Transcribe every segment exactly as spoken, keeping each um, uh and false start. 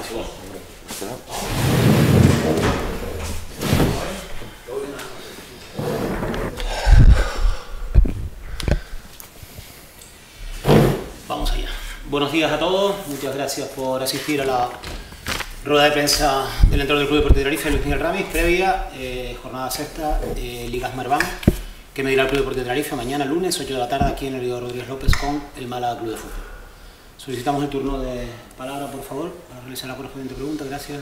Vamos allá. Buenos días a todos, muchas gracias por asistir a la rueda de prensa del entrenador del Club Deportivo Tenerife, Luis Miguel Ramis, previa eh, jornada sexta, eh, Liga Smartbank, que me dirá el Club Deportivo Tenerife mañana lunes, ocho de la tarde, aquí en el Río Rodríguez López con el Málaga Club de Fútbol. Solicitamos el turno de palabra, por favor, para realizar la correspondiente pregunta. Gracias.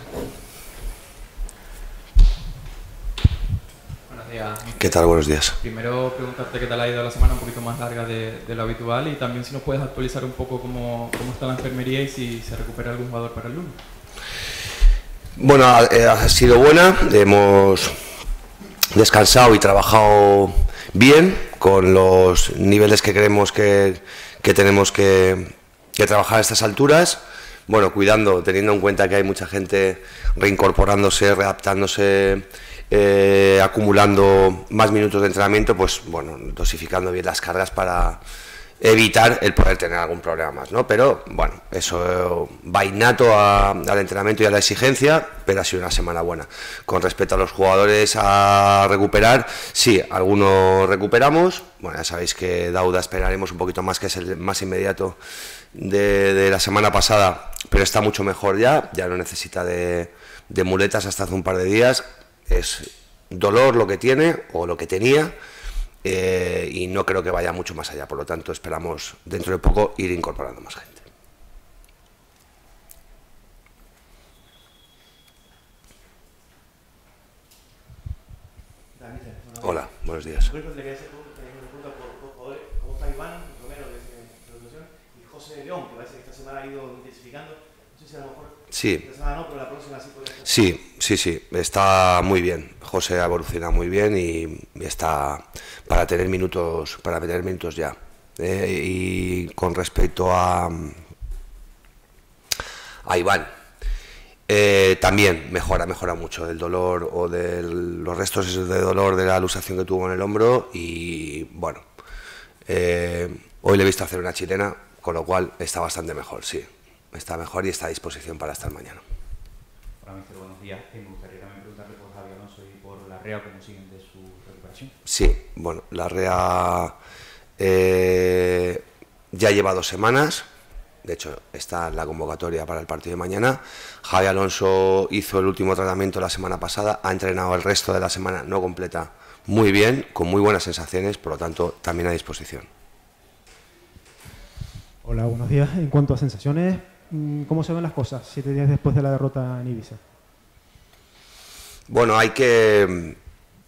Buenos días. ¿Qué tal? Buenos días. Primero preguntarte qué tal ha ido la semana, un poquito más larga de, de lo habitual, y también si nos puedes actualizar un poco cómo, cómo está la enfermería y si se recupera algún jugador para el lunes. Bueno, ha, ha sido buena, hemos descansado y trabajado bien con los niveles que creemos que, que tenemos que, que trabajar a estas alturas. Bueno, cuidando, teniendo en cuenta que hay mucha gente reincorporándose, readaptándose, eh, acumulando más minutos de entrenamiento, pues bueno, dosificando bien las cargas para evitar el poder tener algún problema más, ¿no? Pero bueno, eso va innato a, al entrenamiento y a la exigencia, pero ha sido una semana buena. Con respecto a los jugadores a recuperar, sí, algunos recuperamos. Bueno, ya sabéis que Dauda esperaremos un poquito más, que es el más inmediato de, de la semana pasada, pero está mucho mejor ya, ya no necesita de, de muletas hasta hace un par de días. Es dolor lo que tiene o lo que tenía. Eh, y no creo que vaya mucho más allá, por lo tanto esperamos dentro de poco ir incorporando más gente. Hola, buenos días. ¿Cómo está Iván Romero y José León, que parece que esta semana ha ido intensificando? No sé si a lo mejor sí. esta semana no, pero la próxima sí puede estar. Sí, sí, sí, está muy bien. José ha evolucionado muy bien y está para tener minutos, para tener minutos ya. Eh, y con respecto a, a Iván, eh, también mejora, mejora mucho del dolor o de los restos de dolor de la luxación que tuvo en el hombro y bueno, eh, hoy le he visto hacer una chilena, con lo cual está bastante mejor, sí, está mejor y está a disposición para estar mañana. Hola, mister, buenos días. Me gustaría también preguntarle por Javi Alonso y por Larrea, cómo siguen de su recuperación. Sí, bueno, Larrea eh, ya lleva dos semanas, de hecho está en la convocatoria para el partido de mañana. Javi Alonso hizo el último tratamiento la semana pasada, ha entrenado el resto de la semana no completa muy bien, con muy buenas sensaciones, por lo tanto también a disposición. Hola, buenos días. En cuanto a sensaciones, ¿cómo se ven las cosas siete días después de la derrota en Ibiza? Bueno, hay que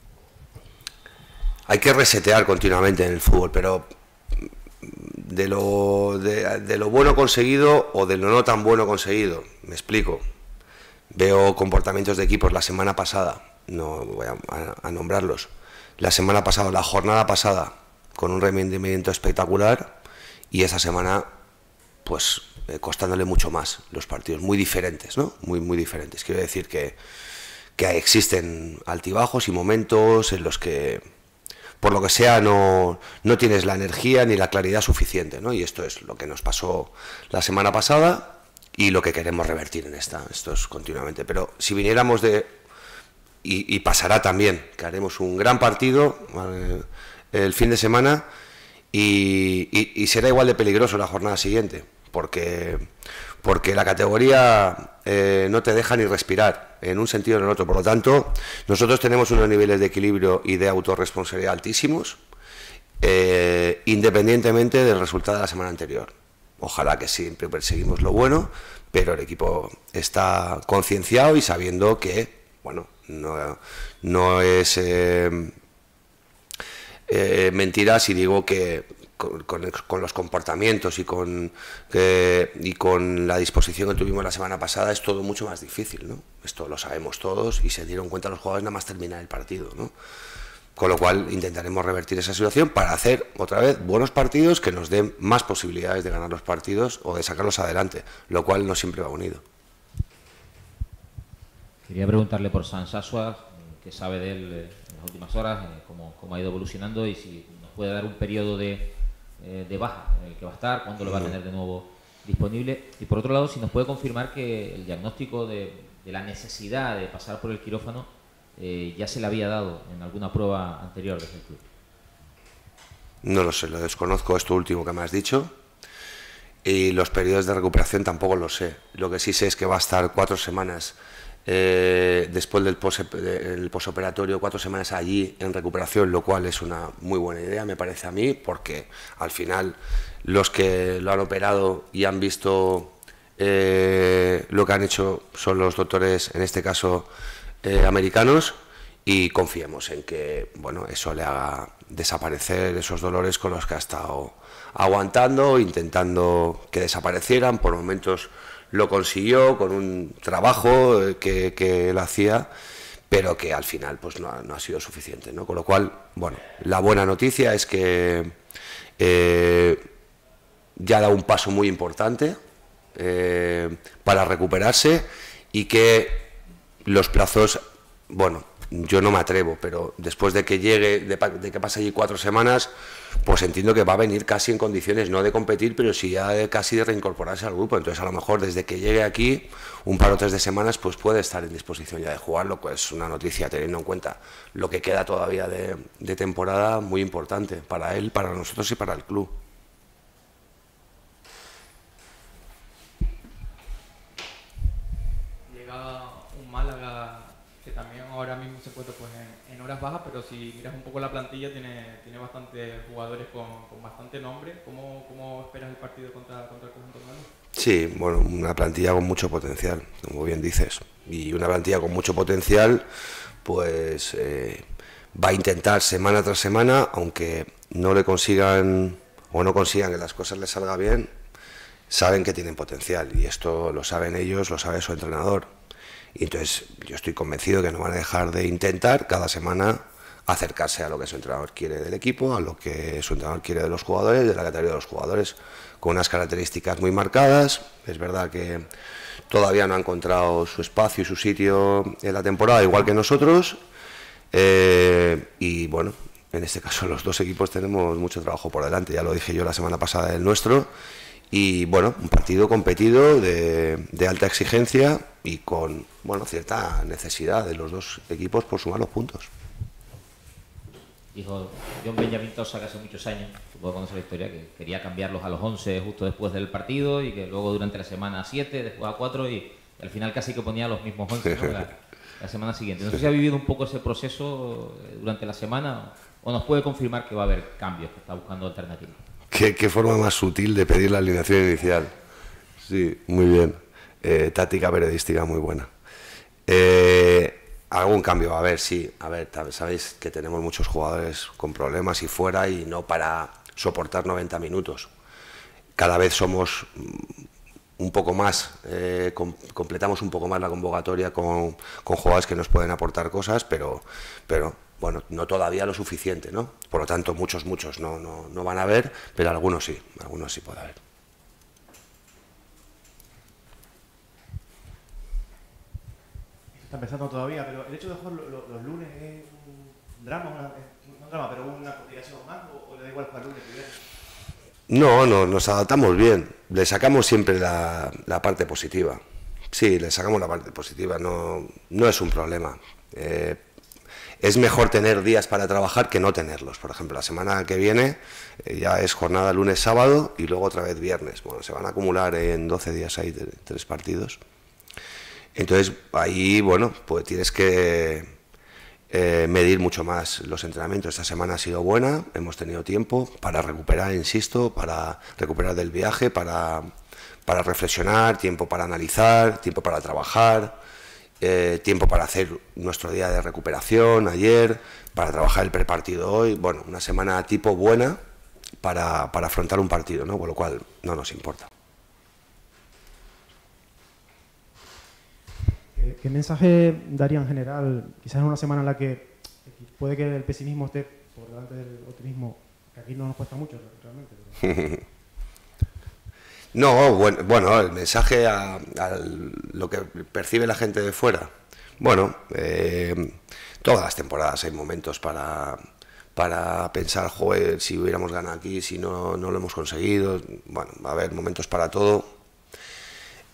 hay que resetear continuamente en el fútbol, pero de lo, de, de lo bueno conseguido o de lo no tan bueno conseguido, me explico. Veo comportamientos de equipos la semana pasada, no voy a, a, a nombrarlos, la semana pasada, la jornada pasada, con un rendimiento espectacular, y esa semana, pues, eh, costándole mucho más los partidos, muy diferentes, ¿no? Muy, muy diferentes. Quiero decir que, que existen altibajos y momentos en los que, por lo que sea, no, no tienes la energía ni la claridad suficiente, ¿no? Y esto es lo que nos pasó la semana pasada y lo que queremos revertir en esta. Esto es continuamente. Pero si viniéramos de... Y, y pasará también, que haremos un gran partido eh, el fin de semana y, y, y será igual de peligroso la jornada siguiente, porque, porque la categoría eh, no te deja ni respirar en un sentido o en el otro. Por lo tanto, nosotros tenemos unos niveles de equilibrio y de autorresponsabilidad altísimos, eh, independientemente del resultado de la semana anterior. Ojalá que siempre perseguimos lo bueno, pero el equipo está concienciado y sabiendo que, bueno, no, no es eh, eh, mentira si digo que con, con, con los comportamientos y con, eh, y con la disposición que tuvimos la semana pasada es todo mucho más difícil, ¿no? Esto lo sabemos todos y se dieron cuenta los jugadores nada más terminar el partido, ¿no? Con lo cual intentaremos revertir esa situación para hacer otra vez buenos partidos que nos den más posibilidades de ganar los partidos o de sacarlos adelante, lo cual no siempre va unido. Quería preguntarle por San Sasua, qué sabe de él en las últimas horas, cómo, cómo ha ido evolucionando y si nos puede dar un periodo de, de baja en el que va a estar, cuándo lo va a tener de nuevo disponible. Y por otro lado, si nos puede confirmar que el diagnóstico de, de la necesidad de pasar por el quirófano eh, ya se le había dado en alguna prueba anterior desde el club. No lo sé, lo desconozco, esto último que me has dicho. Y los periodos de recuperación tampoco lo sé. Lo que sí sé es que va a estar cuatro semanas eh, después del posoperatorio, cuatro semanas allí en recuperación, lo cual es una muy buena idea, me parece a mí, porque al final los que lo han operado y han visto eh, lo que han hecho son los doctores, en este caso eh, americanos, y confiemos en que bueno, eso le haga desaparecer esos dolores con los que ha estado aguantando, intentando que desaparecieran. Por momentos lo consiguió con un trabajo que, que él hacía, pero que al final pues no ha, no ha sido suficiente, ¿no? Con lo cual, bueno, la buena noticia es que eh, ya ha dado un paso muy importante eh, para recuperarse, y que los plazos, bueno, yo no me atrevo, pero después de que llegue, de, de que pase allí cuatro semanas, pues entiendo que va a venir casi en condiciones, no de competir, pero sí ya de, casi de reincorporarse al grupo. Entonces, a lo mejor desde que llegue aquí, un par o tres de semanas, pues puede estar en disposición ya de jugarlo. Pues es una noticia, teniendo en cuenta lo que queda todavía de, de temporada, muy importante para él, para nosotros y para el club. Llega un Málaga que también ahora mismo se encuentra pues en, en horas bajas, pero si miras un poco la plantilla tiene, tiene bastantes jugadores con, con bastante nombre. ¿Cómo, cómo esperas el partido contra, contra el conjunto malo? Sí, bueno, una plantilla con mucho potencial, como bien dices, y una plantilla con mucho potencial pues eh, va a intentar semana tras semana, aunque no le consigan o no consigan que las cosas les salgan bien, saben que tienen potencial, y esto lo saben ellos, lo sabe su entrenador. Y entonces yo estoy convencido que no van a dejar de intentar cada semana acercarse a lo que su entrenador quiere del equipo, a lo que su entrenador quiere de los jugadores, de la categoría de los jugadores, con unas características muy marcadas. Es verdad que todavía no ha encontrado su espacio y su sitio en la temporada, igual que nosotros, eh, y bueno, en este caso los dos equipos tenemos mucho trabajo por delante, ya lo dije yo la semana pasada del nuestro. Y bueno, un partido competido de, de alta exigencia y con bueno, cierta necesidad de los dos equipos por sumar los puntos. Dijo John Benjamín Tosa, que hace muchos años, supongo conocer la historia, que quería cambiarlos a los once justo después del partido, y que luego durante la semana a siete, después a cuatro, y al final casi que ponía los mismos once, ¿no? la, la semana siguiente. No sé si ha vivido un poco ese proceso durante la semana, o nos puede confirmar que va a haber cambios, que está buscando alternativas. ¿Qué, qué forma más sutil de pedir la alineación inicial? Sí, muy bien. Eh, táctica periodística muy buena. Eh, algún cambio, a ver, sí. A ver, sabéis que tenemos muchos jugadores con problemas y fuera, y no para soportar noventa minutos. Cada vez somos un poco más, eh, com completamos un poco más la convocatoria con, con jugadores que nos pueden aportar cosas, pero... pero bueno, no todavía lo suficiente, ¿no? Por lo tanto, muchos, muchos no, no, no van a haber, pero algunos sí, algunos sí puede haber. Está empezando todavía, pero el hecho de jugar lo, lo, los lunes es un drama, una, no un drama, pero una complicación más, o, o le da igual jugar lunes que viernes. No, no, nos adaptamos bien, le sacamos siempre la, la parte positiva. Sí, le sacamos la parte positiva, no, no es un problema. Eh, Es mejor tener días para trabajar que no tenerlos. Por ejemplo, la semana que viene eh, ya es jornada lunes, sábado y luego otra vez viernes. Bueno, se van a acumular en doce días ahí tres partidos. Entonces, ahí, bueno, pues tienes que eh, medir mucho más los entrenamientos. Esta semana ha sido buena, hemos tenido tiempo para recuperar, insisto, para recuperar del viaje, para, para reflexionar, tiempo para analizar, tiempo para trabajar. Eh, tiempo para hacer nuestro día de recuperación ayer, para trabajar el prepartido hoy. Bueno, una semana tipo buena para, para afrontar un partido, ¿no? Con lo cual no nos importa. ¿Qué, qué mensaje daría en general, quizás en una semana en la que puede que el pesimismo esté por delante del optimismo, que aquí no nos cuesta mucho realmente? Pero... No, bueno, bueno, el mensaje a, a lo que percibe la gente de fuera. Bueno, eh, todas las temporadas hay momentos para, para pensar, joder, si hubiéramos ganado aquí, si no, no lo hemos conseguido. Bueno, va a haber momentos para todo.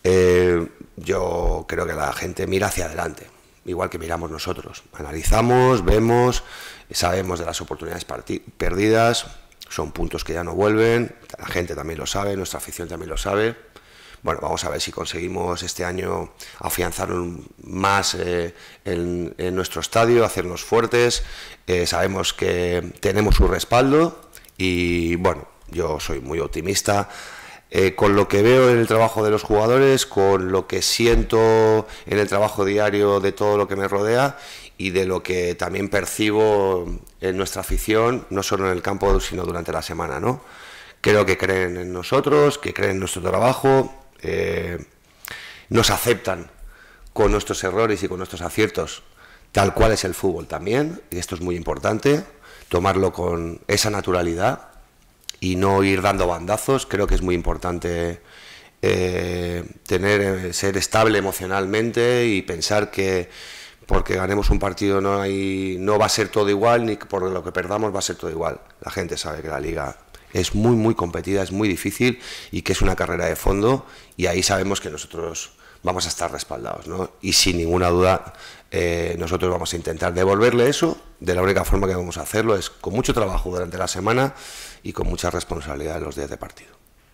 eh, yo creo que la gente mira hacia adelante, igual que miramos nosotros. Analizamos, vemos, sabemos de las oportunidades perdidas, son puntos que ya no vuelven, la gente también lo sabe, nuestra afición también lo sabe. Bueno, vamos a ver si conseguimos este año afianzar más eh, en, en nuestro estadio, hacernos fuertes. Eh, sabemos que tenemos su respaldo y, bueno, yo soy muy optimista. Eh, con lo que veo en el trabajo de los jugadores, con lo que siento en el trabajo diario de todo lo que me rodea y de lo que también percibo en nuestra afición, no solo en el campo, sino durante la semana, ¿no? Creo que creen en nosotros, que creen en nuestro trabajo. Eh, nos aceptan con nuestros errores y con nuestros aciertos, tal cual es el fútbol también, y esto es muy importante, tomarlo con esa naturalidad y no ir dando bandazos. Creo que es muy importante eh, tener, ser estable emocionalmente y pensar que porque ganemos un partido no, hay, no va a ser todo igual, ni por lo que perdamos va a ser todo igual. La gente sabe que la liga es muy, muy competida, es muy difícil y que es una carrera de fondo, y ahí sabemos que nosotros vamos a estar respaldados, ¿no? Y sin ninguna duda eh, nosotros vamos a intentar devolverle eso. De la única forma que vamos a hacerlo es con mucho trabajo durante la semana y con mucha responsabilidad en los días de partido.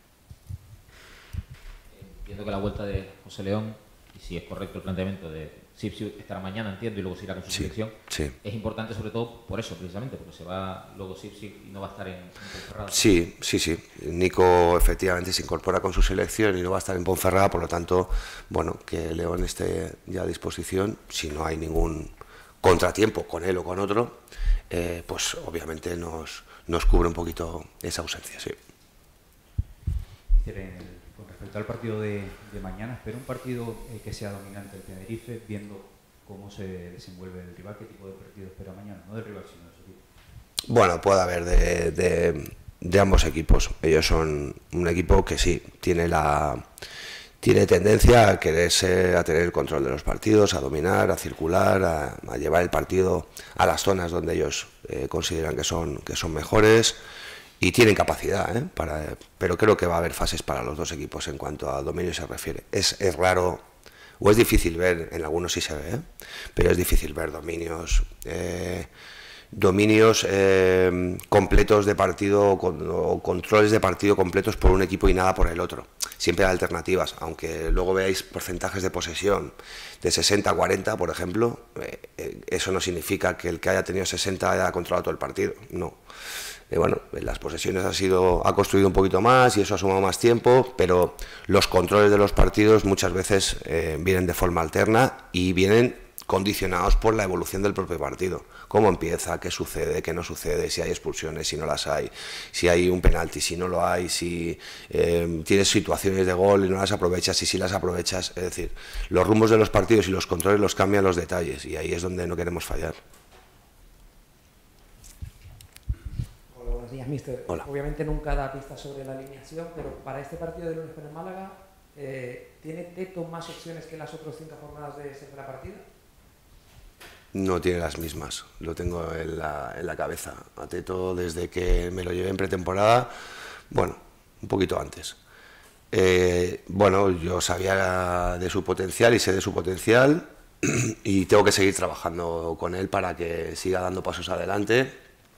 Entiendo que la vuelta de José León, y si es correcto el planteamiento de Sipsi estará mañana, entiendo, y luego se irá con su sí, selección, sí. Es importante sobre todo por eso, precisamente, porque se va luego Sipsi y no va a estar en, en Ponferrada. Sí, sí, sí. Nico efectivamente se incorpora con su selección y no va a estar en Ponferrada, por lo tanto, bueno, que León esté ya a disposición, si no hay ningún contratiempo con él o con otro, eh, pues obviamente nos, nos cubre un poquito esa ausencia, sí. Con respecto al partido de, de mañana, ¿espera un partido eh, que sea dominante el Tenerife, viendo cómo se desenvuelve el rival? ¿Qué tipo de partido espera mañana? No del rival, sino de su equipo. Bueno, puede haber de, de, de ambos equipos. Ellos son un equipo que sí, tiene la tiene tendencia a quererse, a tener el control de los partidos, a dominar, a circular, a, a llevar el partido a las zonas donde ellos eh, consideran que son, que son mejores. Y tienen capacidad, ¿eh? Para, pero creo que va a haber fases para los dos equipos en cuanto a dominio se refiere. Es, es raro, o es difícil ver, en algunos sí se ve, ¿eh? Pero es difícil ver dominios eh, dominios eh, completos de partido o controles de partido completos por un equipo y nada por el otro. Siempre hay alternativas, aunque luego veáis porcentajes de posesión de sesenta a cuarenta, por ejemplo, eh, eh, eso no significa que el que haya tenido sesenta haya controlado todo el partido, no. Eh, bueno, las posesiones ha sido ha construido un poquito más y eso ha sumado más tiempo, pero los controles de los partidos muchas veces eh, vienen de forma alterna y vienen condicionados por la evolución del propio partido. Cómo empieza, qué sucede, qué no sucede, si hay expulsiones, si no las hay, si hay un penalti, si no lo hay, si eh, tienes situaciones de gol y no las aprovechas, y si las aprovechas. Es decir, los rumbos de los partidos y los controles los cambian los detalles, y ahí es donde no queremos fallar. Hola, buenos días, míster. Hola. Obviamente nunca da pistas sobre la alineación, pero para este partido de lunes con el Málaga, eh, ¿tiene Teto más opciones que las otras cinco jornadas de tercera partida? No tiene las mismas, lo tengo en la, en la cabeza. A Teto, desde que me lo llevé en pretemporada, bueno, un poquito antes. Eh, bueno, yo sabía de su potencial y sé de su potencial y tengo que seguir trabajando con él para que siga dando pasos adelante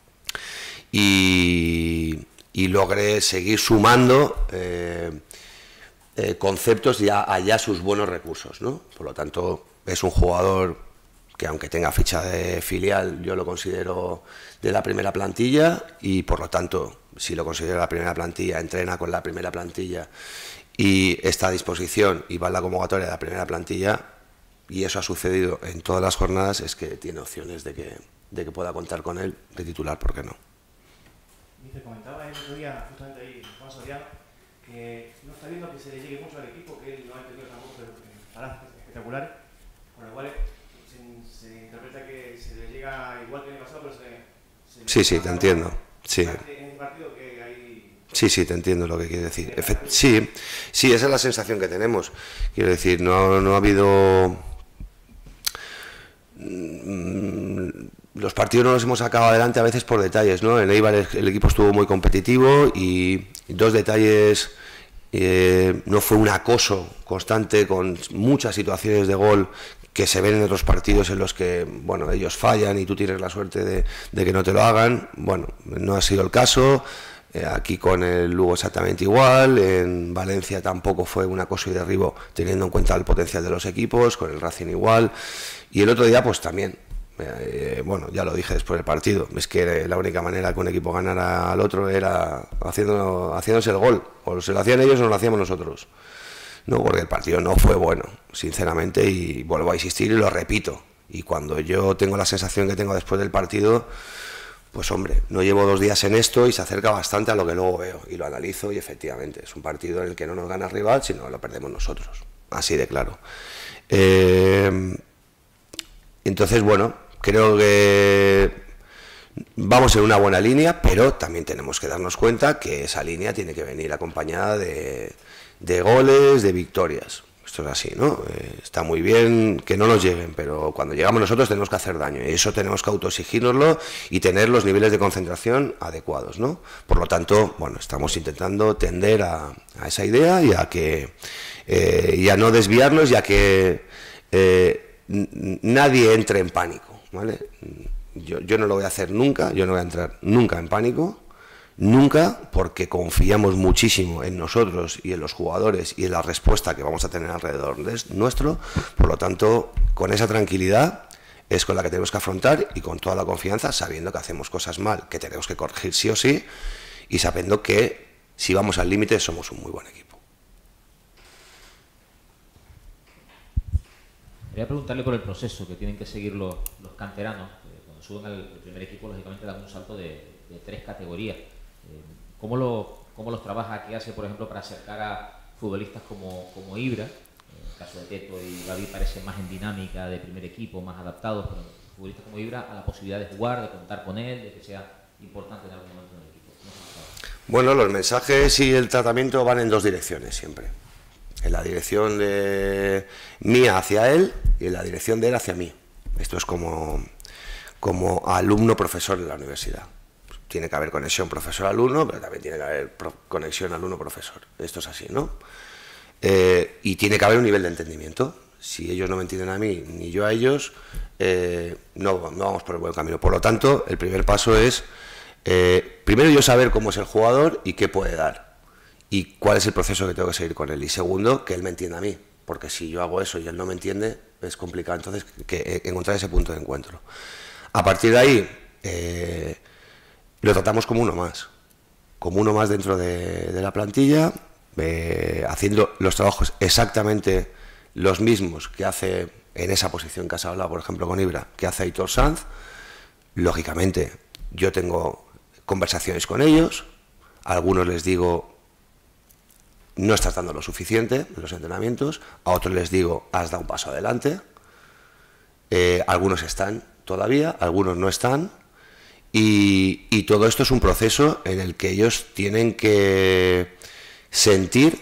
y, y logre seguir sumando eh, eh, conceptos y allá sus buenos recursos, ¿no? Por lo tanto, es un jugador que aunque tenga ficha de filial, yo lo considero de la primera plantilla y por lo tanto, si lo considero la primera plantilla, entrena con la primera plantilla y está a disposición y va en la convocatoria de la primera plantilla, y eso ha sucedido en todas las jornadas, es que tiene opciones de que, de que pueda contar con él de titular, ¿por qué no? Te comentaba el otro día, justamente ahí, Juan Soriano, que no está viendo que se le llegue mucho al equipo, que él no ha tenido tampoco paradas espectaculares, con lo cual se interpreta que se le llega igual que en el pasado, pero se... se sí, sí, te entiendo. Sí. En el partido que hay... Sí, sí, te entiendo lo que quiere decir. Efe sí, sí, esa es la sensación que tenemos. Quiero decir, no, no ha habido... Los partidos no los hemos sacado adelante a veces por detalles, ¿no? En Eibar el equipo estuvo muy competitivo y dos detalles eh, no fue un acoso constante con muchas situaciones de gol que se ven en otros partidos en los que, bueno, ellos fallan y tú tienes la suerte de, de que no te lo hagan. Bueno, no ha sido el caso. Eh, aquí con el Lugo exactamente igual, en Valencia tampoco fue un acoso y derribo teniendo en cuenta el potencial de los equipos, con el Racing igual, y el otro día pues también, eh, bueno, ya lo dije después del partido, es que la única manera que un equipo ganara al otro era haciendo, haciéndose el gol, o se lo hacían ellos o lo hacíamos nosotros, no, porque el partido no fue bueno, sinceramente, y vuelvo a insistir y lo repito, y cuando yo tengo la sensación que tengo después del partido, pues hombre, no llevo dos días en esto y se acerca bastante a lo que luego veo y lo analizo y efectivamente es un partido en el que no nos gana el rival, sino lo perdemos nosotros, así de claro. Eh, entonces, bueno, creo que vamos en una buena línea, pero también tenemos que darnos cuenta que esa línea tiene que venir acompañada de, de goles, de victorias. Esto es así, ¿no? Eh, está muy bien que no nos lleguen, pero cuando llegamos nosotros tenemos que hacer daño y eso tenemos que autoexigírnoslo y tener los niveles de concentración adecuados, ¿no? Por lo tanto, bueno, estamos intentando tender a, a esa idea y a que eh, y a no desviarnos y a que eh, nadie entre en pánico, ¿vale? Yo, yo no lo voy a hacer nunca, yo no voy a entrar nunca en pánico. Nunca, porque confiamos muchísimo en nosotros y en los jugadores y en la respuesta que vamos a tener alrededor de nuestro, por lo tanto, con esa tranquilidad es con la que tenemos que afrontar y con toda la confianza, sabiendo que hacemos cosas mal, que tenemos que corregir sí o sí, y sabiendo que si vamos al límite somos un muy buen equipo. Quería preguntarle por el proceso que tienen que seguir los, los canteranos. Cuando suben al primer equipo, lógicamente dan un salto de, de tres categorías. ¿Cómo, lo, ¿Cómo los trabaja? ¿Qué hace, por ejemplo, para acercar a futbolistas como, como Ibra? En el caso de Teto y Gaby parece más en dinámica de primer equipo, más adaptados, pero futbolistas como Ibra a la posibilidad de jugar, de contar con él, de que sea importante en algún momento en el equipo. ¿No? Bueno, los mensajes y el tratamiento van en dos direcciones siempre. En la dirección de mía hacia él y en la dirección de él hacia mí. Esto es como, como alumno-profesor de la universidad. Tiene que haber conexión profesor-alumno, pero también tiene que haber conexión alumno-profesor. Esto es así, ¿no? Eh, y tiene que haber un nivel de entendimiento. Si ellos no me entienden a mí, ni yo a ellos, eh, no, no vamos por el buen camino. Por lo tanto, el primer paso es, eh, primero yo saber cómo es el jugador y qué puede dar. Y cuál es el proceso que tengo que seguir con él. Y segundo, que él me entienda a mí. Porque si yo hago eso y él no me entiende, es complicado entonces que, que encontrar ese punto de encuentro. A partir de ahí... Eh, lo tratamos como uno más, como uno más dentro de, de la plantilla, eh, haciendo los trabajos exactamente los mismos que hace en esa posición que has hablado, por ejemplo, con Ibra, que hace Aitor Sanz. Lógicamente, yo tengo conversaciones con ellos, a algunos les digo, no estás dando lo suficiente en los entrenamientos, a otros les digo, has dado un paso adelante, eh, algunos están todavía, algunos no están. Y, y todo esto es un proceso en el que ellos tienen que sentir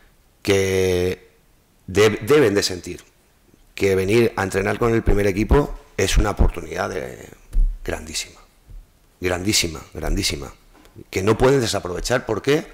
que de, deben de sentir que venir a entrenar con el primer equipo es una oportunidad de, grandísima, grandísima, grandísima, que no pueden desaprovechar porque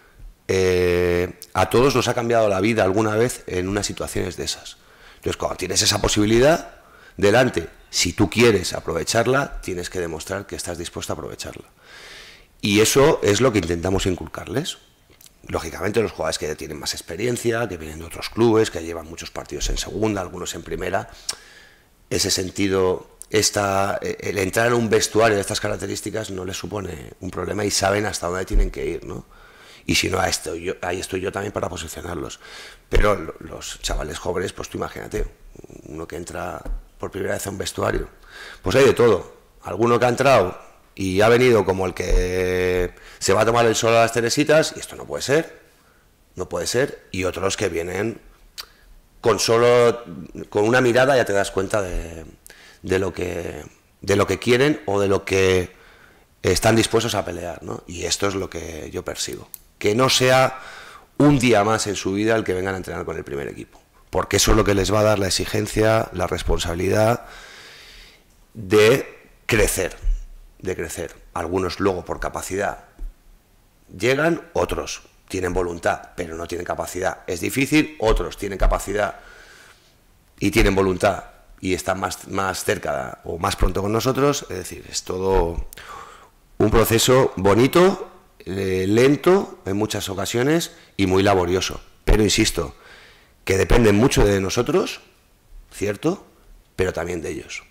eh, a todos nos ha cambiado la vida alguna vez en unas situaciones de esas. Entonces, cuando tienes esa posibilidad delante, si tú quieres aprovecharla, tienes que demostrar que estás dispuesto a aprovecharla. Y eso es lo que intentamos inculcarles. Lógicamente los jugadores que tienen más experiencia, que vienen de otros clubes, que llevan muchos partidos en segunda, algunos en primera, ese sentido, esta, el entrar en un vestuario de estas características no les supone un problema y saben hasta dónde tienen que ir, ¿no? Y si no, ahí estoy yo, ahí estoy yo también para posicionarlos. Pero los chavales jóvenes, pues tú imagínate, uno que entra por primera vez a un vestuario, pues hay de todo. Alguno que ha entrado y ha venido como el que se va a tomar el sol a las Teresitas, y esto no puede ser, no puede ser, y otros que vienen con solo, con una mirada ya te das cuenta de, de, lo que, de lo que quieren o de lo que están dispuestos a pelear, ¿no? Y esto es lo que yo persigo, que no sea un día más en su vida el que vengan a entrenar con el primer equipo, porque eso es lo que les va a dar la exigencia, la responsabilidad de crecer, de crecer. Algunos luego por capacidad llegan, otros tienen voluntad, pero no tienen capacidad. Es difícil, otros tienen capacidad y tienen voluntad y están más, más cerca o más pronto con nosotros. Es decir, es todo un proceso bonito, eh, lento en muchas ocasiones y muy laborioso. Pero insisto, que dependen mucho de nosotros, cierto, pero también de ellos.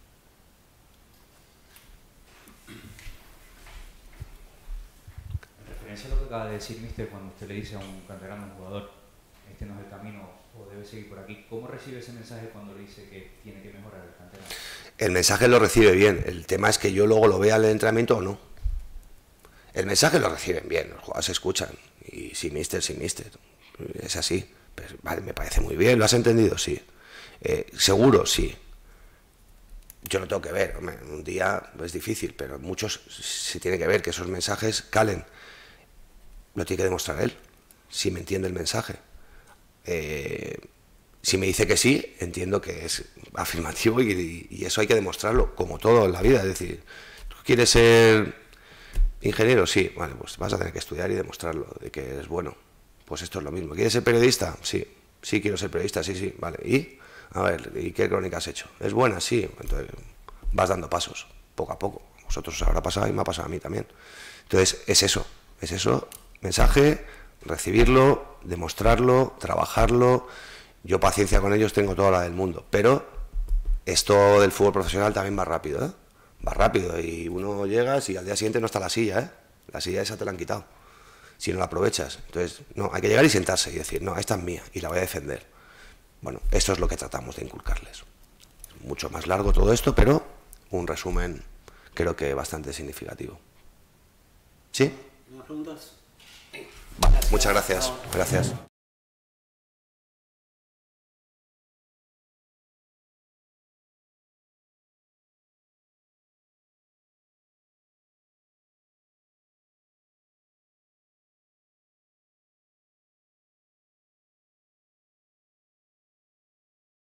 En referencia a lo que acaba de decir míster, cuando usted le dice a un canterano, a un jugador, este no es el camino o debe seguir por aquí, ¿cómo recibe ese mensaje cuando le dice que tiene que mejorar el canterano? El mensaje lo recibe bien, el tema es que yo luego lo vea al entrenamiento o no. El mensaje lo reciben bien, los jugadores se escuchan, y sí, míster, sí, míster, es así. Pues, vale, me parece muy bien, ¿lo has entendido? Sí. Eh, ¿Seguro? Sí. Yo lo tengo que ver, hombre, un día es difícil, pero muchos se tiene que ver que esos mensajes calen. Lo tiene que demostrar él, si me entiende el mensaje. Eh, si me dice que sí, entiendo que es afirmativo y, y eso hay que demostrarlo, como todo en la vida. Es decir, ¿tú quieres ser ingeniero? Sí, vale, pues vas a tener que estudiar y demostrarlo, de que eres bueno. Pues esto es lo mismo. ¿Quieres ser periodista? Sí, sí quiero ser periodista, sí, sí, vale. ¿Y? A ver, ¿y qué crónica has hecho? ¿Es buena? Sí. Entonces vas dando pasos, poco a poco. A vosotros os habrá pasado y me ha pasado a mí también. Entonces es eso, es eso, mensaje, recibirlo, demostrarlo, trabajarlo. Yo paciencia con ellos tengo toda la del mundo, pero esto del fútbol profesional también va rápido, ¿eh? Va rápido y uno llega y al día siguiente no está la silla, ¿eh? La silla esa te la han quitado, si no la aprovechas. Entonces, no, hay que llegar y sentarse y decir, no, esta es mía y la voy a defender. Bueno, esto es lo que tratamos de inculcarles. Mucho más largo todo esto, pero un resumen creo que bastante significativo. ¿Sí? ¿Más preguntas? Vale, muchas gracias. Gracias.